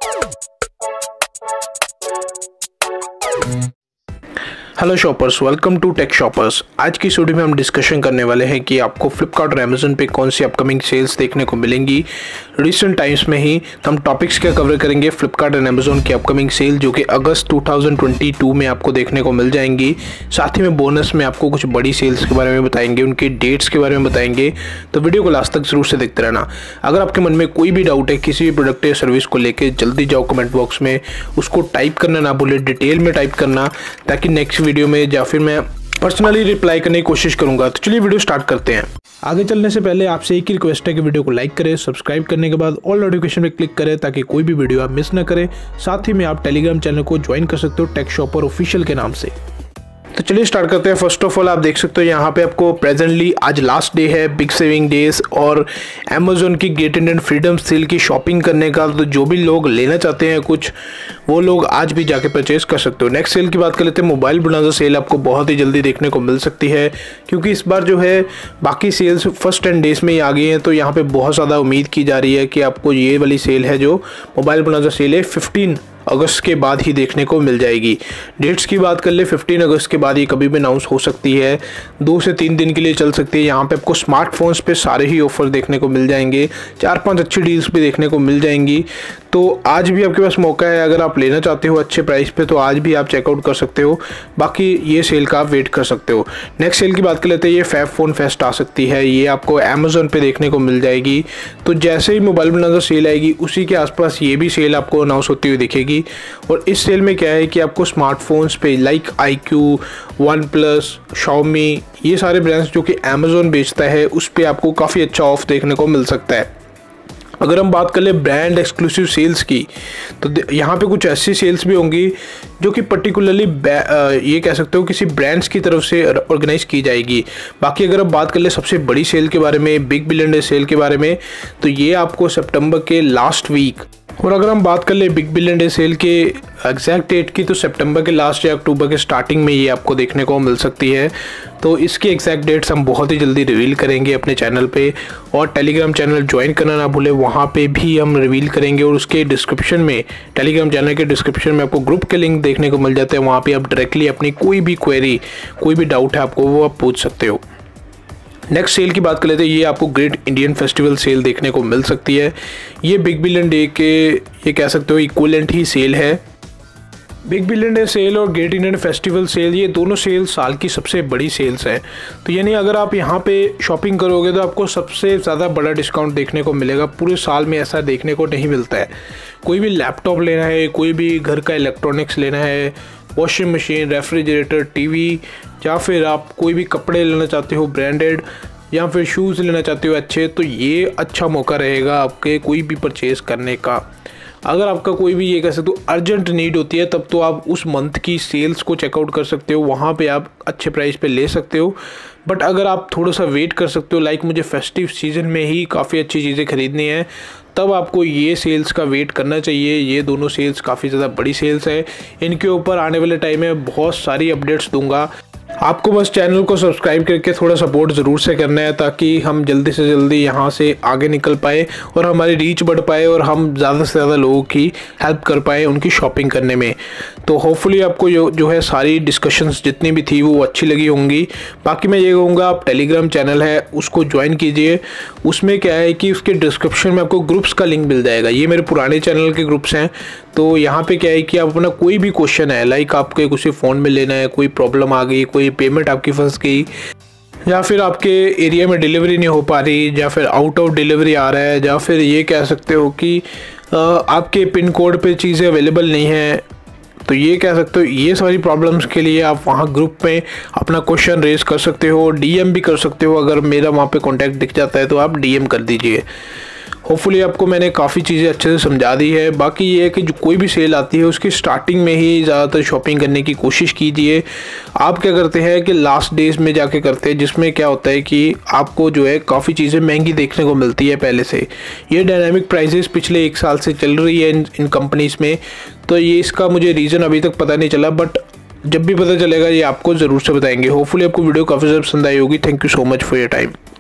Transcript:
Hello shoppers, welcome to tech shoppers. आज की studio में हम डिस्कशन करने वाले हैं कि आपको फ्लिपकार्ट और अमेजन पे कौन सी अपकमिंग सेल्स देखने को मिलेंगी रिसेंट टाइम्स में ही। हम टॉपिक्स क्या कवर करेंगे फ्लिपकार्ट और अमेजन की अपकमिंग सेल जो कि अगस्त 2022 में आपको देखने को मिल जाएंगी। साथ ही में बोनस में आपको कुछ बड़ी सेल्स के बारे में बताएंगे, उनके डेट्स के बारे में बताएंगे, तो वीडियो को लास्ट तक जरूर से देखते रहना। अगर आपके मन में कोई भी डाउट है किसी भी प्रोडक्ट या सर्विस को लेकर, जल्दी जाओ कमेंट बॉक्स में, उसको टाइप करना ना भूले, डिटेल में टाइप करना, ताकि नेक्स्ट वीडियो में या फिर मैं पर्सनली रिप्लाई करने की कोशिश करूंगा। तो चलिए वीडियो स्टार्ट करते हैं। आगे चलने से पहले आपसे एक ही रिक्वेस्ट है कि वीडियो को लाइक करें, सब्सक्राइब करने के बाद ऑल नोटिफिकेशन पे क्लिक करें ताकि कोई भी वीडियो आप मिस ना करें। साथ ही में आप टेलीग्राम चैनल को ज्वाइन कर सकते हो टेक शॉपर ऑफिशियल के नाम से। तो चलिए स्टार्ट करते हैं। फर्स्ट ऑफ ऑल आप देख सकते हो यहाँ पे आपको प्रेजेंटली आज लास्ट डे है बिग सेविंग डेज और अमेजोन की ग्रेट इंडियन फ्रीडम सेल की शॉपिंग करने का। तो जो भी लोग लेना चाहते हैं कुछ, वो लोग आज भी जाके परचेज कर सकते हो। नेक्स्ट सेल की बात कर लेते हैं। मोबाइल बोनस सेल आपको बहुत ही जल्दी देखने को मिल सकती है, क्योंकि इस बार जो है बाकी सेल्स फर्स्ट 10 डेज में ही आ गई हैं। तो यहाँ पे बहुत ज़्यादा उम्मीद की जा रही है कि आपको ये वाली सेल है जो मोबाइल बोनस सेल है 15 अगस्त के बाद ही देखने को मिल जाएगी। डेट्स की बात कर ले, 15 अगस्त के बाद ये कभी भी अनाउंस हो सकती है, 2 से 3 दिन के लिए चल सकती है। यहाँ पे आपको स्मार्टफोन्स पे सारे ही ऑफर देखने को मिल जाएंगे, 4-5 अच्छी डील्स भी देखने को मिल जाएंगी। तो आज भी आपके पास मौका है, अगर आप लेना चाहते हो अच्छे प्राइस पे तो आज भी आप चेकआउट कर सकते हो। बाकी ये सेल का आप वेट कर सकते हो। नेक्स्ट सेल की बात कर लेते हैं। ये फैब फोन फेस्ट आ सकती है, ये आपको अमेजोन पे देखने को मिल जाएगी। तो जैसे ही मोबाइल बोनस सेल आएगी उसी के आसपास ये भी सेल आपको अनाउंस होती हुई दिखेगी। और इस सेल में क्या है कि आपको स्मार्टफोन्स पे लाइक iQOO, OnePlus, Xiaomi, ये सारे ब्रांड्स जो कि अमेजोन बेचता है उस पे आपको काफ़ी अच्छा ऑफ देखने को मिल सकता है। अगर हम बात कर ले ब्रांड एक्सक्लूसिव सेल्स की, तो यहाँ पे कुछ ऐसी सेल्स भी होंगी जो कि पर्टिकुलरली ये कह सकते हो किसी ब्रांड्स की तरफ से ऑर्गेनाइज की जाएगी। बाकी अगर हम बात कर ले सबसे बड़ी सेल के बारे में, बिग बिलियन डे सेल के बारे में, तो ये आपको सितंबर के लास्ट वीक, और अगर हम बात कर ले बिग बिलियन डे सेल के एग्जैक्ट डेट की, तो सितंबर के लास्ट या अक्टूबर के स्टार्टिंग में ये आपको देखने को मिल सकती है। तो इसके एग्जैक्ट डेट्स हम बहुत ही जल्दी रिवील करेंगे अपने चैनल पे, और टेलीग्राम चैनल ज्वाइन करना ना भूले, वहाँ पे भी हम रिवील करेंगे। और उसके डिस्क्रिप्शन में, टेलीग्राम चैनल के डिस्क्रिप्शन में आपको ग्रुप के लिंक देखने को मिल जाते हैं। वहाँ पर आप डायरेक्टली अपनी कोई भी क्वेरी, कोई भी डाउट है आपको, वो आप पूछ सकते हो। नेक्स्ट सेल की बात कर लेते हैं। ये आपको ग्रेट इंडियन फेस्टिवल सेल देखने को मिल सकती है। ये बिग बिलियन डे के, ये कह सकते हो इक्विवेलेंट ही सेल है। बिग बिलियन डे सेल और ग्रेट इंडियन फेस्टिवल सेल, ये दोनों सेल साल की सबसे बड़ी सेल्स हैं। तो यानी अगर आप यहाँ पे शॉपिंग करोगे तो आपको सबसे ज़्यादा बड़ा डिस्काउंट देखने को मिलेगा। पूरे साल में ऐसा देखने को नहीं मिलता है। कोई भी लैपटॉप लेना है, कोई भी घर का इलेक्ट्रॉनिक्स लेना है, वॉशिंग मशीन, रेफ्रिजरेटर, टीवी, या फिर आप कोई भी कपड़े लेना चाहते हो ब्रांडेड, या फिर शूज़ लेना चाहते हो अच्छे, तो ये अच्छा मौका रहेगा आपके कोई भी परचेज़ करने का। अगर आपका कोई भी ये कह सकते हो अर्जेंट नीड होती है, तब तो आप उस मंथ की सेल्स को चेकआउट कर सकते हो, वहाँ पे आप अच्छे प्राइस पे ले सकते हो। बट अगर आप थोड़ा सा वेट कर सकते हो, लाइक मुझे फेस्टिव सीज़न में ही काफ़ी अच्छी चीज़ें खरीदनी है, तब आपको ये सेल्स का वेट करना चाहिए। ये दोनों सेल्स काफ़ी ज़्यादा बड़ी सेल्स है। इनके ऊपर आने वाले टाइम में बहुत सारी अपडेट्स दूंगा। आपको बस चैनल को सब्सक्राइब करके थोड़ा सपोर्ट ज़रूर से करना है, ताकि हम जल्दी से जल्दी यहाँ से आगे निकल पाए और हमारी रीच बढ़ पाए और हम ज़्यादा से ज़्यादा लोगों की हेल्प कर पाए उनकी शॉपिंग करने में। तो होपफुली आपको जो है सारी डिस्कशंस जितनी भी थी वो अच्छी लगी होंगी। बाकी मैं ये कहूँगा, आप टेलीग्राम चैनल है उसको ज्वाइन कीजिए। उसमें क्या है कि उसके डिस्क्रिप्शन में आपको ग्रुप्स का लिंक मिल जाएगा। ये मेरे पुराने चैनल के ग्रुप्स हैं। तो यहाँ पे क्या है कि आप अपना कोई भी क्वेश्चन है, लाइक आपके किसी फ़ोन में लेना है, कोई प्रॉब्लम आ गई, कोई पेमेंट आपकी फंस गई, या फिर आपके एरिया में डिलीवरी नहीं हो पा रही, या फिर आउट ऑफ डिलीवरी आ रहा है, या फिर ये कह सकते हो कि आपके पिन कोड पे चीज़ें अवेलेबल नहीं है, तो ये कह सकते हो ये सारी प्रॉब्लम्स के लिए आप वहाँ ग्रुप में अपना क्वेश्चन रेज कर सकते हो। डीएम भी कर सकते हो। अगर मेरा वहाँ पे कॉन्टैक्ट दिख जाता है तो आप डीएम कर दीजिए। होपफुली आपको मैंने काफ़ी चीज़ें अच्छे से समझा दी है। बाकी ये है कि जो कोई भी सेल आती है उसकी स्टार्टिंग में ही ज़्यादातर शॉपिंग करने की कोशिश कीजिए। आप क्या करते हैं कि लास्ट डेज में जाके करते हैं, जिसमें क्या होता है कि आपको जो है काफ़ी चीज़ें महंगी देखने को मिलती है पहले से। ये डायनामिक प्राइसेस पिछले 1 साल से चल रही है इन कंपनीज़ में, तो ये इसका मुझे रीज़न अभी तक पता नहीं चला, बट जब भी पता चलेगा ये आपको ज़रूर से बताएंगे। होपफुली आपको वीडियो काफ़ी ज़्यादा पसंद आई होगी। Thank you so much for your time.